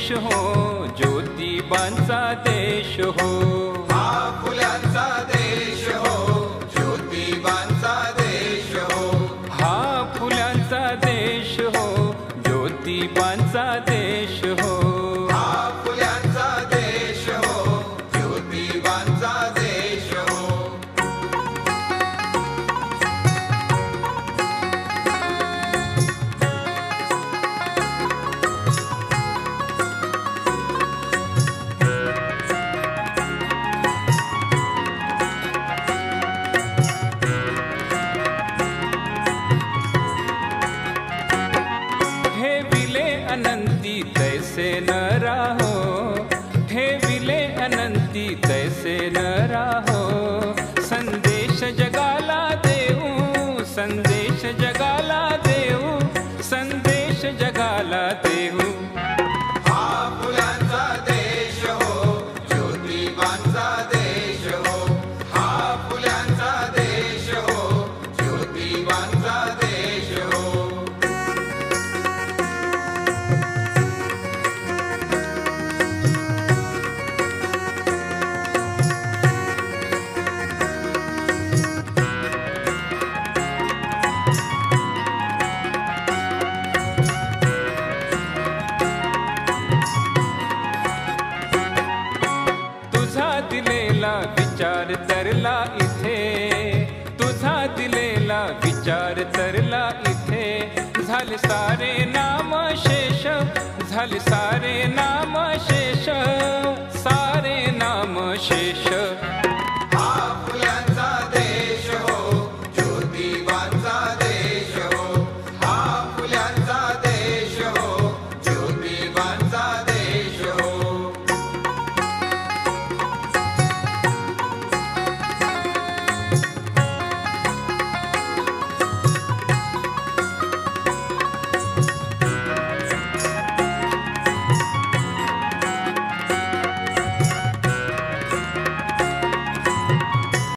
देश हो, ज्योतिबांचा देश हो. हा फुल्यांचा देश हो, ज्योतिबांचा देश हो. हा फुल्यांचा देश हो, ज्योतिबांचा देश हो. हा फुल्यांचा देश हो, ज्योतिबांचा देश हो. अनंती तैसे न राहो, ठेविले अनंती तैसे न राहो. संदेश जगाला देऊ, संदेश जगाला देऊ, संदेश जगाला देऊ. हा फुल्यांचा देश हो, ज्योतिबांचा देश हो. हा फुल्यांचा देश हो, ज्योतिबांचा देश हो. विचार तरला इथे, तुझा दिलेला विचार तरला इथे. झाले सारे नामशेष, झाले सारे नामशेष.